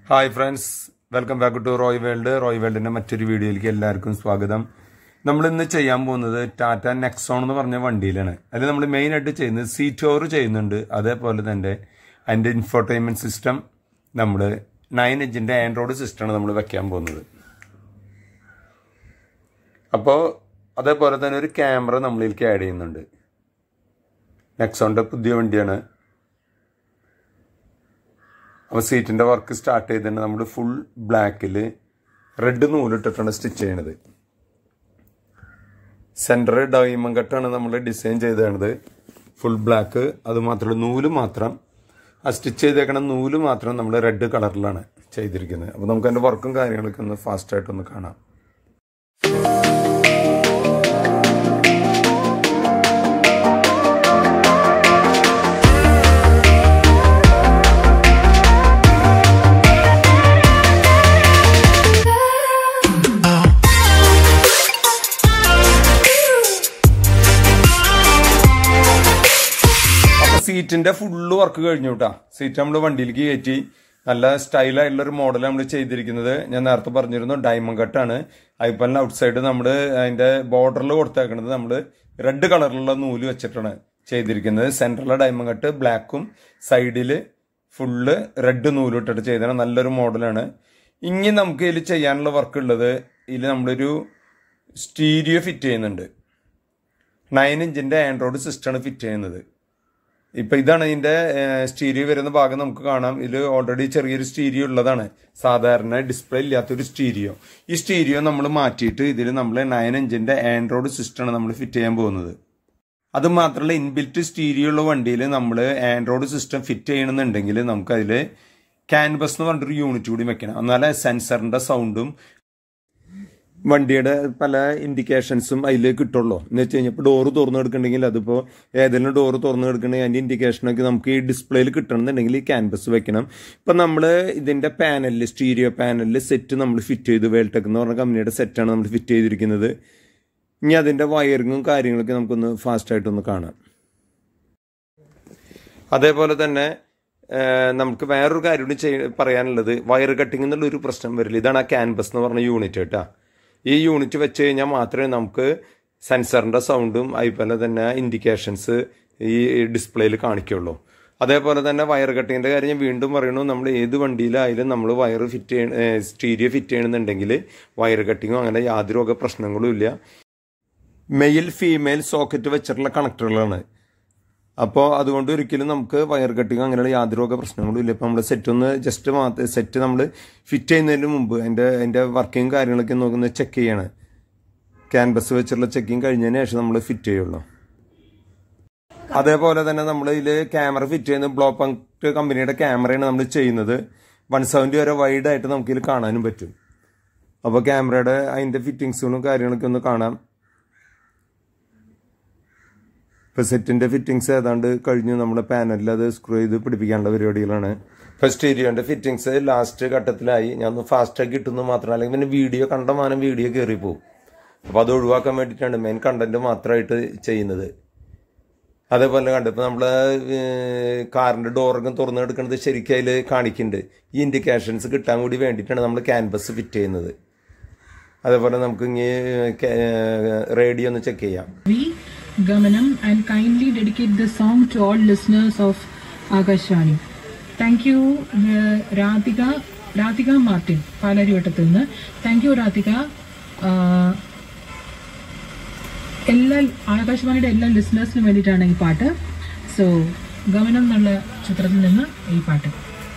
Hi friends, welcome back to Roy World. Roy World in a material video. Swagadam. Namlin the Chayam, Tata Nexon എന്ന് പറഞ്ഞ വണ്ടിയിലാണ്. അതിൽ നമ്മൾ main ആയിട്ട് ചെയ്യുന്നത് സീറ്റ് ഓവർ ചെയ്യുന്നുണ്ട്. അതേപോലെ തന്നെ അതിന്റെ ഇൻഫോർടൈൻമെന്റ് സിസ്റ്റം നമ്മൾ 9 ഇഞ്ചിന്റെ ആൻഡ്രോയിഡ് സിസ്റ്റം ആണ് നമ്മൾ വെക്കാൻ പോകുന്നത്. അപ്പോൾ അതേപോലെ തന്നെ ഒരു ക്യാമറ നമ്മളിലേക്ക് ആഡ് ചെയ്യുന്നുണ്ട്. നെക്സോണിന്റെ പുതിയ വണ്ടിയാണ്. അപ്പോൾ സീറ്റിന്റെ വർക്ക് സ്റ്റാർട്ട് ചെയ്തിട്ട് നമ്മൾ ഫുൾ ബ്ലാക്കിൽ റെഡ് നൂലിട്ടിട്ടാണ് സ്റ്റിച്ച് ചെയ്യുന്നത്. സെന്റർ ഡയമണ്ട് കട്ടാണ് നമ്മൾ ഡിസൈൻ ചെയ്തത്. ഫുൾ ബ്ലാക്ക്, അത് മാത്രമല്ല നൂല് മാത്രം, ആ സ്റ്റിച്ച് ചെയ്തേക്കണ നൂല് മാത്രം നമ്മൾ റെഡ് കളറിലാണ് ചെയ്തിരിക്കുന്നത്. അപ്പോൾ നമുക്ക് അതിന്റെ വർക്കും കാര്യങ്ങളൊക്കെ ഒന്ന് ഫാസ്റ്റ് ആയിട്ടൊന്ന് കാണാം. സീറ്റിന്റെ ഫുള്ള് വർക്ക് കഴിഞ്ഞു കേട്ടാ. സീറ്റ് നമ്മൾ വണ്ടിയിലേക്ക് കയറ്റി നല്ല സ്റ്റൈലായിട്ടുള്ളൊരു മോഡൽ നമ്മൾ ചെയ്തിരിക്കുന്നത്. ഞാൻ നേരത്തെ പറഞ്ഞിരുന്നു ഡയമണ്ട് കട്ടാണ്. ഐപ്പലിന് ഔട്ട് സൈഡ് നമ്മൾ അതിന്റെ ബോർഡറിൽ കൊടുത്തേക്കുന്നത് നമ്മൾ റെഡ് കളറിലുള്ള നൂല് വെച്ചിട്ടാണ് ചെയ്തിരിക്കുന്നത്. സെന്ററിലെ ഡയമണ്ട് കട്ട് ബ്ലാക്കും സൈഡില് ഫുള്ള് റെഡ് നൂല് ഇട്ടിട്ട് ചെയ്താണ്. നല്ലൊരു മോഡലാണ്. ഇനി നമുക്ക് ഇതിൽ ചെയ്യാനുള്ള വർക്ക് ഉള്ളത്, ഇതിൽ നമ്മളൊരു സ്റ്റീരിയോ ഫിറ്റ് ചെയ്യുന്നുണ്ട്. 9 ഇഞ്ചിന്റെ ആൻഡ്രോയിഡ് സിസ്റ്റമാണ് ഫിറ്റ് ചെയ്യുന്നത്. ഇപ്പൊ ഇതാണ് ഇതിന്റെ സ്റ്റീരിയോ വരുന്ന ഭാഗം നമുക്ക് കാണാം. ഇതിൽ ഓൾറെഡി ചെറിയൊരു സ്റ്റീരിയോ ഉള്ളതാണ്, സാധാരണ ഡിസ്പ്ലേ ഇല്ലാത്തൊരു സ്റ്റീരിയോ. ഈ സ്റ്റീരിയോ നമ്മൾ മാറ്റിയിട്ട് ഇതിൽ നമ്മൾ 9 ഇഞ്ചിന്റെ ആൻഡ്രോയിഡ് സിസ്റ്റമാണ് നമ്മൾ ഫിറ്റ് ചെയ്യാൻ പോകുന്നത്. അത് മാത്രമല്ല, ഇൻബിൽറ്റ് സ്റ്റീരിയോ ഉള്ള വണ്ടിയിൽ നമ്മൾ ആൻഡ്രോയിഡ് സിസ്റ്റം ഫിറ്റ് ചെയ്യണമെന്നുണ്ടെങ്കിൽ നമുക്ക് അതിൽ ക്യാൻവസ് എന്ന് പറഞ്ഞൊരു യൂണിറ്റ് കൂടി വെക്കണം. എന്നാലേ സെൻസറിന്റെ സൗണ്ടും വണ്ടിയുടെ പല ഇൻഡിക്കേഷൻസും അതിൽ കിട്ടുള്ളൂ. എന്ന് വെച്ച് കഴിഞ്ഞാൽ ഇപ്പോൾ ഡോറ് തുറന്നു എടുക്കണമെങ്കിൽ, അതിപ്പോൾ ഏതെങ്കിലും ഡോറ് തുറന്നു എടുക്കണമെങ്കിൽ അതിൻ്റെ ഇൻഡിക്കേഷനൊക്കെ നമുക്ക് ഈ ഡിസ്പ്ലേയിൽ കിട്ടണമെന്നുണ്ടെങ്കിൽ ഈ ക്യാൻവസ് വെക്കണം. ഇപ്പം നമ്മൾ ഇതിൻ്റെ പാനലിൽ, സ്റ്റീരിയോ പാനലിൽ സെറ്റ് നമ്മൾ ഫിറ്റ് ചെയ്തു. വേൾടെക് എന്ന് പറഞ്ഞ കമ്പനിയുടെ സെറ്റാണ് നമ്മൾ ഫിറ്റ് ചെയ്തിരിക്കുന്നത്. ഇനി അതിൻ്റെ വയറിങ്ങും കാര്യങ്ങളൊക്കെ നമുക്കൊന്ന് ഫാസ്റ്റായിട്ടൊന്ന് കാണാം. അതേപോലെ തന്നെ നമുക്ക് വേറൊരു കാര്യം കൂടി പറയാനുള്ളത്, വയർ കട്ടിങ് എന്നുള്ളൊരു പ്രശ്നം വരില്ല. ഇതാണ് ആ ക്യാൻവസ് എന്ന് പറഞ്ഞ യൂണിറ്റ് കേട്ടോ. ഈ യൂണിറ്റ് വെച്ച് കഴിഞ്ഞാൽ മാത്രമേ നമുക്ക് സെൻസറിൻ്റെ സൗണ്ടും അതുപോലെ തന്നെ ഇൻഡിക്കേഷൻസ് ഈ ഡിസ്പ്ലേയിൽ കാണിക്കുള്ളൂ. അതേപോലെ തന്നെ വയർ കട്ടിങ്ങിൻ്റെ കാര്യം ഞാൻ വീണ്ടും പറയണു, നമ്മൾ ഏത് വണ്ടിയിലായാലും നമ്മൾ വയർ ഫിറ്റ് സ്റ്റീരിയോ ഫിറ്റ് ചെയ്യണമെന്നുണ്ടെങ്കിൽ വയർ കട്ടിങ്ങോ അങ്ങനെ യാതൊരു വക പ്രശ്നങ്ങളും ഇല്ല. മെയിൽ ഫീമെയിൽ സോക്കറ്റ് വെച്ചിട്ടുള്ള കണക്ടറുകളാണ്. അപ്പോൾ അതുകൊണ്ട് ഒരിക്കലും നമുക്ക് വയർ കട്ടിങ് അങ്ങനെയുള്ള യാതൊരു വക പ്രശ്നങ്ങളും ഇല്ല. ഇപ്പോൾ നമ്മൾ സെറ്റ് നമ്മൾ ഫിറ്റ് ചെയ്യുന്നതിന് മുമ്പ് അതിൻ്റെ വർക്കിങ് കാര്യങ്ങളൊക്കെ നോക്കുന്നത് ചെക്ക് ചെയ്യണം. ക്യാൻവസ് വെച്ചുള്ള ചെക്കിങ് കഴിഞ്ഞതിന് ശേഷം നമ്മൾ ഫിറ്റ് ചെയ്യുള്ളൂ. അതേപോലെ തന്നെ നമ്മൾ ഇതിൽ ക്യാമറ ഫിറ്റ് ചെയ്യുന്നത് ബ്ലോ പങ്ക് കമ്പനിയുടെ ക്യാമറയാണ് നമ്മൾ ചെയ്യുന്നത്. 170 വരെ വൈഡായിട്ട് നമുക്കിതിൽ കാണാനും പറ്റും. അപ്പോൾ ക്യാമറയുടെ അതിൻ്റെ ഫിറ്റിങ്സുകളും കാര്യങ്ങളൊക്കെ ഒന്ന് കാണാം. ഇപ്പോൾ സെറ്റിൻ്റെ ഫിറ്റിങ്സ് ഏതാണ്ട് കഴിഞ്ഞു. നമ്മുടെ പാനലിൽ അത് സ്ക്രൂ ചെയ്ത് പിടിപ്പിക്കാനുള്ള പരിപാടികളാണ്. ഇപ്പോൾ സ്റ്റീരിയോൻ്റെ ഫിറ്റിങ്സ് ലാസ്റ്റ് ഘട്ടത്തിലായി. ഞാൻ ഒന്ന് ഫാസ്റ്റാക്കി കിട്ടുന്നു മാത്രം, അല്ലെങ്കിൽ പിന്നെ വീഡിയോ കണ്ടമാനം വീഡിയോ കയറിപ്പോവും. അപ്പോൾ അത് ഒഴിവാക്കാൻ വേണ്ടിയിട്ടാണ് മെയിൻ കണ്ടന്റ് മാത്രമായിട്ട് ചെയ്യുന്നത്. അതേപോലെ കണ്ടപ്പോൾ നമ്മൾ കാറിൻ്റെ ഡോറൊക്കെ തുറന്നു എടുക്കുന്നത് ശരിക്കും അതിൽ കാണിക്കുന്നുണ്ട്. ഈ ഇൻഡിക്കേഷൻസ് കിട്ടാൻ കൂടി വേണ്ടിയിട്ടാണ് നമ്മൾ ക്യാൻവസ് ഫിറ്റ് ചെയ്യുന്നത്. അതേപോലെ നമുക്ക് ഇനി റേഡിയോ ഒന്ന് ചെക്ക് ചെയ്യാം. Gamanam, and kindly dedicate this song to all listeners of Akashvani. Thank you, Ratika Martin, Palariyottattil നിന്ന്. Thank you, Ratika. എല്ലാ ആകാശവാണിയുടെ എല്ലാ ലിസണേഴ്സിനും വേണ്ടിയിട്ടാണ് ഈ പാട്ട്. സോ ഗമനം എന്നുള്ള ചിത്രത്തിൽ നിന്ന് ഈ പാട്ട്.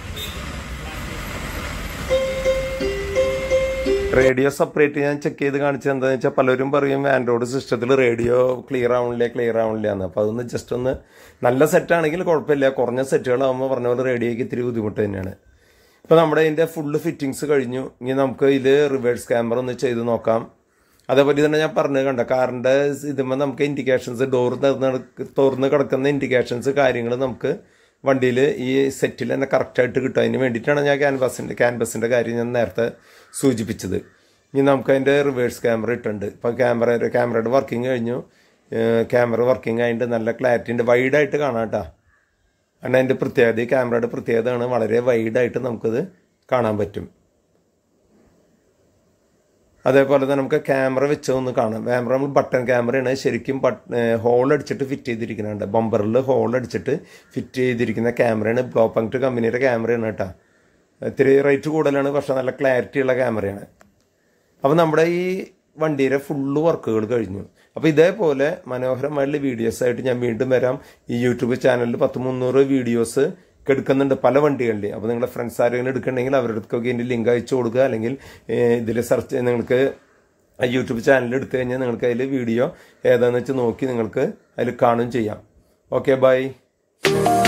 റേഡിയോ സെപ്പറേറ്റ് ഞാൻ ചെക്ക് ചെയ്ത് കാണിച്ചത് എന്താണെന്ന് വെച്ചാൽ, പലരും പറയും ആൻഡ്രോയിഡ് സിസ്റ്റത്തിൽ റേഡിയോ ക്ലിയർ ആവണില്ല എന്ന്. അപ്പോൾ അതൊന്ന് ജസ്റ്റ് ഒന്ന് നല്ല സെറ്റാണെങ്കിൽ കുഴപ്പമില്ല. കുറഞ്ഞ സെറ്റുകളാകുമ്പോൾ പറഞ്ഞ പോലെ റേഡിയോയ്ക്ക് ഇത്തിരി ബുദ്ധിമുട്ട് തന്നെയാണ്. ഇപ്പോൾ നമ്മുടെ ഇതിൻ്റെ ഫുള്ള് ഫിറ്റിങ്സ് കഴിഞ്ഞു. ഇനി നമുക്ക് ഇതിൽ റിവേഴ്സ് ക്യാമറ ഒന്ന് ചെയ്ത് നോക്കാം. അതേപോലെ തന്നെ ഞാൻ പറഞ്ഞത് കണ്ട കാറിൻ്റെ ഇതുമ്പോൾ നമുക്ക് ഇൻഡിക്കേഷൻസ് തുറന്ന് കിടക്കുന്ന ഇൻഡിക്കേഷൻസ് കാര്യങ്ങൾ നമുക്ക് വണ്ടിയിൽ ഈ സെറ്റിൽ തന്നെ കറക്റ്റായിട്ട് കിട്ടും. അതിന് വേണ്ടിയിട്ടാണ് ഞാൻ ക്യാൻവസിൻ്റെ കാര്യം ഞാൻ നേരത്തെ സൂചിപ്പിച്ചത്. ഇനി നമുക്ക് അതിൻ്റെ റിവേഴ്സ് ക്യാമറ ഇട്ടുണ്ട്. ഇപ്പം ക്യാമറയുടെ വർക്കിംഗ് കഴിഞ്ഞു. ക്യാമറ വർക്കിംഗ് ആയിട്ട് നല്ല ക്ലാരിറ്റി ഉണ്ട്, വൈഡായിട്ട് കാണാം കേട്ടോ. കാരണം അതിൻ്റെ പ്രത്യേകത, ഈ ക്യാമറയുടെ പ്രത്യേകതയാണ് വളരെ വൈഡായിട്ട് നമുക്കത് കാണാൻ പറ്റും. അതേപോലെ തന്നെ നമുക്ക് ക്യാമറ വെച്ചതൊന്ന് കാണാം. ക്യാമറ നമ്മൾ ബട്ടൺ ക്യാമറയാണ്, ശരിക്കും ഹോൾ അടിച്ചിട്ട് ഫിറ്റ് ചെയ്തിരിക്കുന്നുണ്ട്. ബമ്പറിൽ ഹോൾ അടിച്ചിട്ട് ഫിറ്റ് ചെയ്തിരിക്കുന്ന ക്യാമറയാണ്. ബ്ലോ പങ്ക്ട് കമ്പനിയുടെ ക്യാമറയാണ് കേട്ടോ. ഇത്തിരി റേറ്റ് കൂടുതലാണ്, പക്ഷേ നല്ല ക്ലാരിറ്റി ഉള്ള ക്യാമറയാണ്. അപ്പോൾ നമ്മുടെ ഈ വണ്ടിയുടെ ഫുള്ള് വർക്കുകൾ കഴിഞ്ഞു. അപ്പോൾ ഇതേപോലെ മനോഹരമായിട്ടുള്ള വീഡിയോസായിട്ട് ഞാൻ വീണ്ടും വരാം. ഈ യൂട്യൂബ് ചാനലിൽ 300 വീഡിയോസ് എടുക്കുന്നുണ്ട് പല വണ്ടികളിൽ. അപ്പോൾ നിങ്ങളുടെ ഫ്രണ്ട്സ് ആരെങ്കിലും എടുക്കണമെങ്കിൽ അവരുടെ അടുത്തൊക്കെ ഇതിൻ്റെ ലിങ്ക് അയച്ചു കൊടുക്കുക. അല്ലെങ്കിൽ ഇതിൽ സെർച്ച് നിങ്ങൾക്ക് യൂട്യൂബ് ചാനൽ എടുത്തു കഴിഞ്ഞാൽ നിങ്ങൾക്ക് അതിൽ വീഡിയോ ഏതാണെന്ന് വെച്ച് നോക്കി നിങ്ങൾക്ക് അതിൽ കാണുകയും ചെയ്യാം. Okay, by.